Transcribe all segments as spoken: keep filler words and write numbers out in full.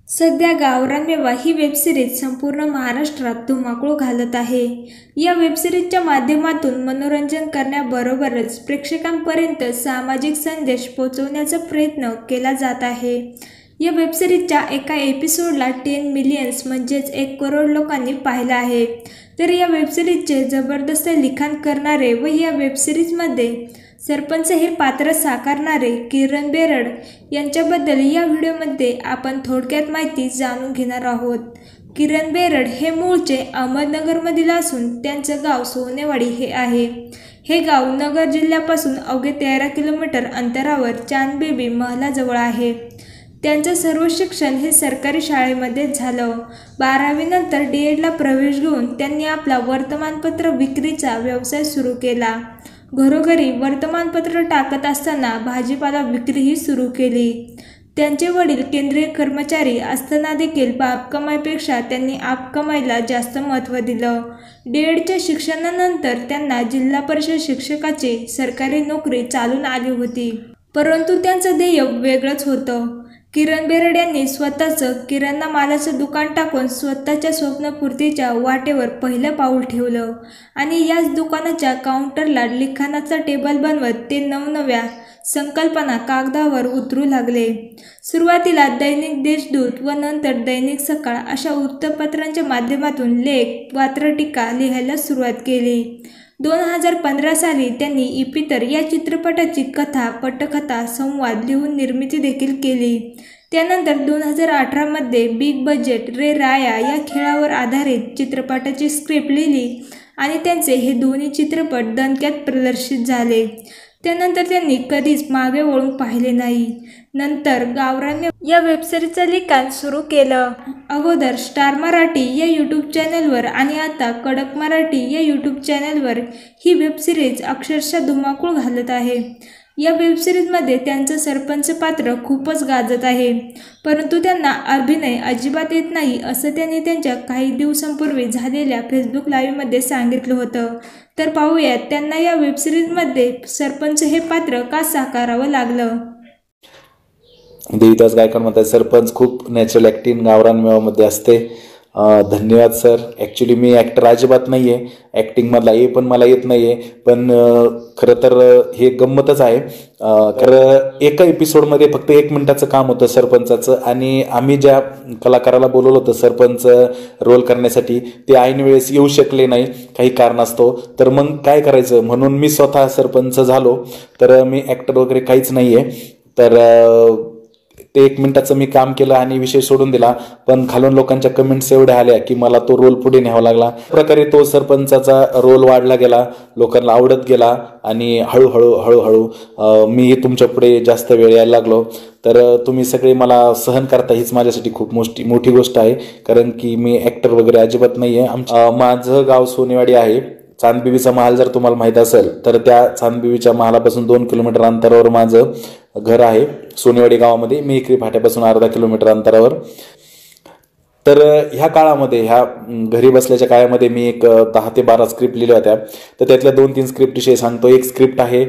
सध्या गावरान मेवा ही वेबसिरीज संपूर्ण महाराष्ट्रात धुमाकूळ घालत आहे। या वेबसिरीजच्या माध्यमातून मनोरंजन करण्याबरोबरच प्रेक्षकांपर्यंत सामाजिक संदेश पोहोचवण्याचा प्रयत्न केला जात आहे। या वेबसिरीजच्या एका एपिसोडला टेन मिलियन्स म्हणजेच एक करोड लोकांनी पाहिलं आहे। तर या वेबसिरीजचे जबरदस्त लिखाण करणारे व या वेबसिरीजमध्ये सरपंच हे पात्र साकारणारे किरण बेरड यांच्याबद्दल या व्हिडिओमध्ये आपण थोडक्यात माहिती जाणून घेणार आहोत। किरण बेरड हे मूळचे अहमदनगरमधील असून त्यांचं गाव सोनेवाडी हे आहे। हे गाव नगर जिल्ह्यापासून अवघे तेरा किलोमीटर अंतरावर चांदबेबी महलाजवळ आहे। त्यांचं सर्व शिक्षण हे सरकारी शाळेमध्ये झालं। बारावी नंतर डी एडला प्रवेश घेऊन त्यांनी आपला वर्तमानपत्र विक्रीचा व्यवसाय सुरू केला। घरोघरी वर्तमानपत्र टाकत असताना भाजीपाला विक्रीही सुरू केली। त्यांचे वडील केंद्रीय कर्मचारी असताना देखील बाप कमाईपेक्षा त्यांनी आप कमाईला जास्त महत्त्व दिलं। डी एडच्या शिक्षणानंतर त्यांना जिल्हा परिषद शिक्षकाची सरकारी नोकरी चालून आली होती, परंतु त्यांचं ध्येय वेगळंच होतं। किरण बेरड यांनी स्वतःचं किराणा मालाचं दुकान टाकून स्वतःच्या स्वप्नपूर्तीच्या वाटेवर पहिलं पाऊल ठेवलं आणि याच दुकानाच्या काउंटरला लिखाणाचा टेबल बनवत ते नवनव्या संकल्पना कागदावर उतरू लागले। सुरुवातीला दैनिक देशदूत व नंतर दैनिक सकाळ अशा वृत्तपत्रांच्या माध्यमातून लेख पात्रटीका लिहायला सुरुवात केली। दोन हजार पंधरा साली त्यांनी इपितर या चित्रपटाची कथा पटकथा संवाद लिहून निर्मिती देखील केली। त्यानंतर दोन हजार अठरामध्ये बिग बजेट रे राया या खेळावर आधारित चित्रपटाची स्क्रिप्ट लिहिली आणि त्यांचे हे दोन्ही चित्रपट दणक्यात प्रदर्शित झाले। त्यानंतर त्यांनी कधीच मागे वळून पाहिले नाही। नंतर गावरान या वेबसिरीजचं लिखाण सुरू केलं। अगोदर स्टार मराठी या यूट्यूब चॅनलवर आणि आता कडक मराठी या यूट्यूब चॅनलवर ही वेबसिरीज अक्षरशः धुमाकूळ घालत आहे। या वेबसिरीजमध्ये त्यांचं सरपंच पात्र खूपच गाजत आहे, परंतु त्यांना अभिनय अजिबात येत नाही असं त्यांनी त्यांच्या काही दिवसांपूर्वी झालेल्या फेसबुक लाईव्हमध्ये सांगितलं होतं। तर पाहूयात त्यांना या वेबसिरीजमध्ये सरपंच हे पात्र का साकारावं लागलं। देविदास गायकवाड म्हणतात, सरपंच खूप नॅचरल ॲक्टिंग गावरान मेवामध्ये असते। धन्यवाद सर। ॲक्च्युली मी ॲक्टर अजिबात नाही आहे, ॲक्टिंगमधला हे पण मला येत नाही आहे, पण खरं तर हे गंमतच आहे। खरं एका एपिसोडमध्ये फक्त एक मिनिटाचं काम होतं सरपंचाचं आणि आम्ही ज्या कलाकाराला बोलवलं होतं सरपंच रोल करण्यासाठी ते ऐन वेळेस येऊ शकले नाही काही कारणास्तव। तर मग काय करायचं म्हणून मी स्वतः सरपंच झालो। तर मी ॲक्टर वगैरे काहीच नाही आहे। तर ते एक मिनिटाचं मी काम केलं आणि विषय सोडून दिला, पण खालून लोकांच्या कमेंट्स एवढ्या आल्या की मला तो रोल पुढे न्यावा लागला। प्रकारे तो सरपंचाचा रोल वाढला गेला, लोकांना आवडत गेला आणि हळूहळू हळूहळू मी तुमच्या पुढे जास्त वेळ यायला लागलो। तर तुम्ही सगळे मला सहन करता हीच माझ्यासाठी खूप मोठी मोठी गोष्ट आहे, कारण की मी ॲक्टर वगैरे अजिबात नाही आहे। माझं गाव सोनेवाडी आहे। चांदबेबीचा महाल जर तुम्हाला माहीत असेल तर त्या चांदबेबीच्या महालापासून दोन किलोमीटर अंतरावर माझं घर आहे सोनेवाडी गावामध्ये, मेहकरी फाट्यापासून अर्धा किलोमीटर अंतरावर। तर ह्या काळामध्ये ह्या घरी बसल्याच्या काळामध्ये मी एक दहा ते बारा स्क्रिप्ट लिहिल्या होत्या। तर त्यातल्या दोन तीन स्क्रिप्ट विषयी सांगतो। एक स्क्रिप्ट आहे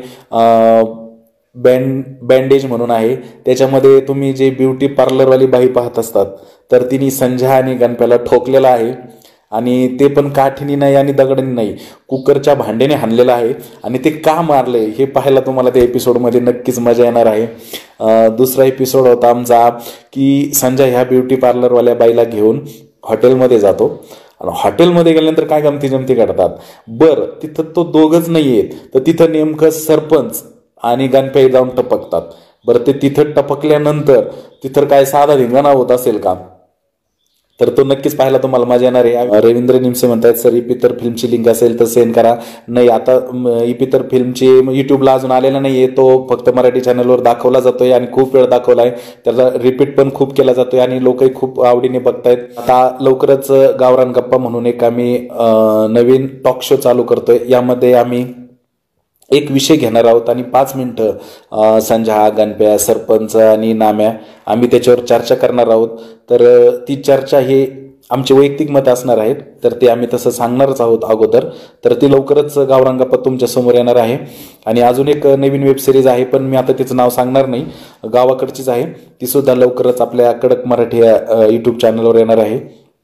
बँड बँडेज म्हणून आहे, त्याच्यामध्ये तुम्ही जे ब्युटी पार्लरवाली बाई पाहत असतात तर तिने संध्या आणि गणप्याला ठोकलेलं आहे आणि ते पण काठीने नाही आणि दगडाने नाही, कुकरच्या भांड्याने हाणलेलं आहे आणि ते का मारले हे पाहायला तुम्हाला त्या एपिसोडमध्ये नक्कीच मजा येणार आहे। दुसरा एपिसोड होता आमचा की संजय ह्या ब्युटी पार्लरवाल्या बाईला घेऊन हॉटेलमध्ये जातो आणि हॉटेलमध्ये गेल्यानंतर काय गमती जमती करतात। बरं, तिथं तो दोघंच नाही आहेत, तर तिथं नेमकं सरपंच आणि गणप्या जाऊन टपकतात। बरं, ते तिथं टपकल्यानंतर तिथं काय साधा धिंगाणा होत असेल का, तर तो नक्कीच पाहायला तुम्हाला मजा येणार आहे। रवींद्र निमसे म्हणतात, सर इपितर फिल्मची लिंक असेल तर सेंड करा। नाही, आता इपितर फिल्मची यूट्यूबला अजून आलेला नाही आहे, तो फक्त मराठी चॅनलवर दाखवला जातोय आणि खूप वेळ दाखवला आहे, त्याला रिपीट पण खूप केला जातोय आणि लोकही खूप आवडीने बघतायत। आता लवकरच गावरान गप्पा म्हणून एक आम्ही नवीन टॉक शो चालू करतोय। यामध्ये आम्ही एक विषय घेणार आहोत आणि पाच मिनिटं संध्या, गणप्या, सरपंच आणि नाम्या आम्ही त्याच्यावर चर्चा करणार आहोत। तर ती चर्चा ही आमचे वैयक्तिक मत असणार आहेत, तर ते आम्ही तसं सांगणारच आहोत अगोदर. तर ती लवकरच गावरान गप्पा तुमच्या समोर येणार आहे. आणि अजून एक नवीन वेब सिरीज आहे, पण मी आता तिचं नाव सांगणार नाही, गावाकडचीच आहे, ती सुद्धा लवकरच आपल्या कडक मराठी यूट्यूब चॅनलवर येणार आहे.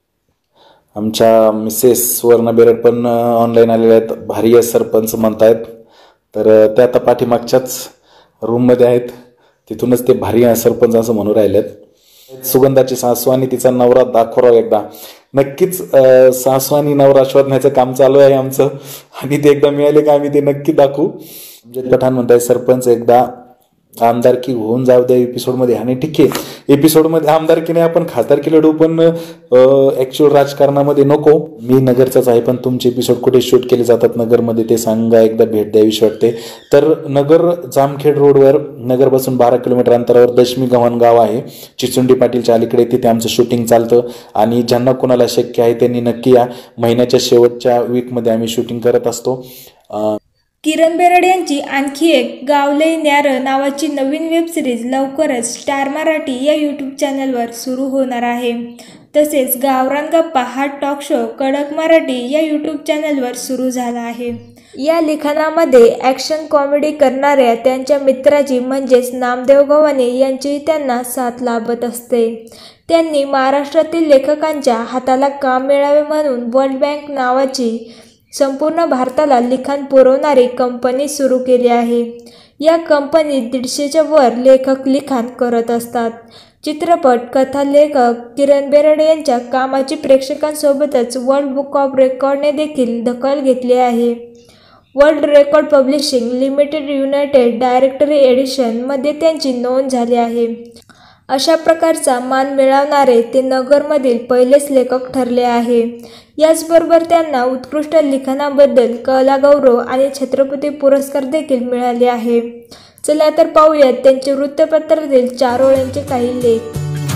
आमच्या मिसेस सुवर्णा बेरड पण ऑनलाईन आलेल्या आहेत, भारी आहे सरपंच म्हणतायत. तर त्या आता पाठीमागच्याच रूममध्ये आहेत, तिथूनच ते भारी आहे सरपंच असं म्हणून राहिलेत. सुगंधाची सासू आणि तिचा नवरा दाखवराव एकदा. नक्कीच सासू आणि नवरा शोधण्याचं काम चालू आहे आमचं, आणि ते एकदा मिळाले का आम्ही ते नक्की दाखवू. अमजद पठाण म्हणताय सरपंच एकदा आमदारकी होऊन जाऊ द्या एपिसोडमध्ये. आणि ठीक आहे, एपिसोडमध्ये आमदारकी नाही, आपण खासदारकी लढू, पण ॲक्च्युअल राजकारणामध्ये नको. मी नगरचाच आहे, पण तुमचे एपिसोड कुठे शूट केले जातात नगरमध्ये ते सांगा, एकदा भेट द्यावीशी वाटते. तर नगर जामखेड रोडवर, नगरपासून बारा किलोमीटर अंतरावर दशमी गव्हाण गाव आहे, चिचुंडी पाटीलच्या अलीकडे. तिथे आमचं शूटिंग चालतं, आणि ज्यांना कोणाला शक्य आहे त्यांनी नक्की या. महिन्याच्या शेवटच्या वीकमध्ये आम्ही शूटिंग करत असतो. किरण बेरड यांची आणखी एक गावलंय न्यारं नावाची नवीन वेब सिरीज लवकरच स्टार मराठी या यूट्यूब चॅनलवर सुरू होणार आहे. तसेच गावरान गप्पा हा टॉक शो कडक मराठी या यूट्यूब चॅनलवर सुरू झाला आहे. या लिखाणामध्ये ॲक्शन कॉमेडी करणाऱ्या त्यांच्या मित्राची म्हणजेच नामदेव गव्हाणे यांची त्यांना साथ लाभत असते. त्यांनी महाराष्ट्रातील लेखकांच्या हाताला काम मिळावे म्हणून वर्ल्ड बँक नावाची संपूर्ण भारताला लिखाण पुरवणारी कंपनी सुरू केली आहे. या कंपनीत दीडशेच्या वर लेखक लिखाण करत असतात. चित्रपट कथा लेखक किरण बेरड यांच्या कामाची प्रेक्षकांसोबतच वर्ल्ड बुक ऑफ रेकॉर्डने देखील दखल घेतली आहे. World record publishing limited united directory एडिशनमध्ये त्यांची नोंद झाली आहे. अशा प्रकारचा मान मिळवणारे ते नगरमधील पहिलेच लेखक ठरले आहे. याचबरोबर त्यांना उत्कृष्ट लिखाणाबद्दल कला गौरव आणि छत्रपती पुरस्कार देखील मिळाले आहे. चला तर पाहूयात त्यांचे वृत्तपत्रातील चार ओळींचे काही लेख.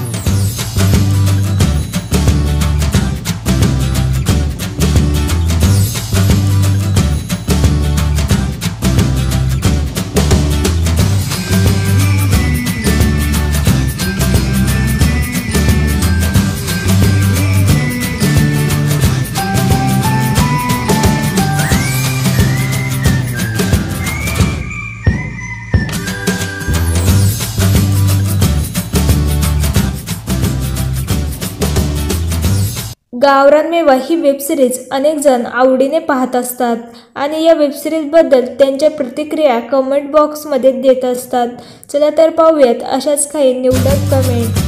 गावरान मेवा ही वेबसिरीज अनेक जण आवडीने पाहत असतात आणि या वेबसिरीजबद्दल त्यांच्या प्रतिक्रिया कमेंट बॉक्समध्ये देत असतात. चला तर पाहूयात अशाच काही निवडक कमेंट.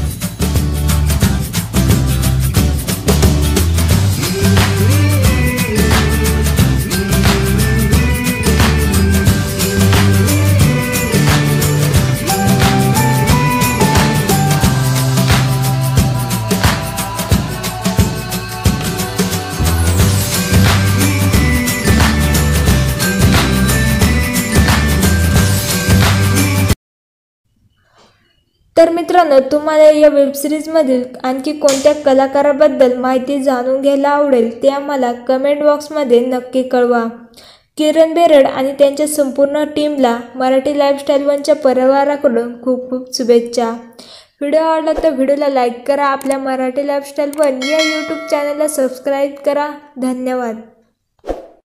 तर मित्रांनो, तुम्हाला या वेबसिरीजमधील आणखी कोणत्या कलाकाराबद्दल माहिती जाणून घ्यायला आवडेल ते आम्हाला कमेंट बॉक्समध्ये नक्की कळवा. किरण बेरड आणि त्यांच्या संपूर्ण टीमला मराठी लाईफस्टाईल वनच्या परिवाराकडून खूप खूप शुभेच्छा. व्हिडिओ आवडला तर व्हिडिओला लाईक करा, आपल्या मराठी लाईफस्टाईल वन या यूट्यूब चॅनलला सबस्क्राईब करा. धन्यवाद.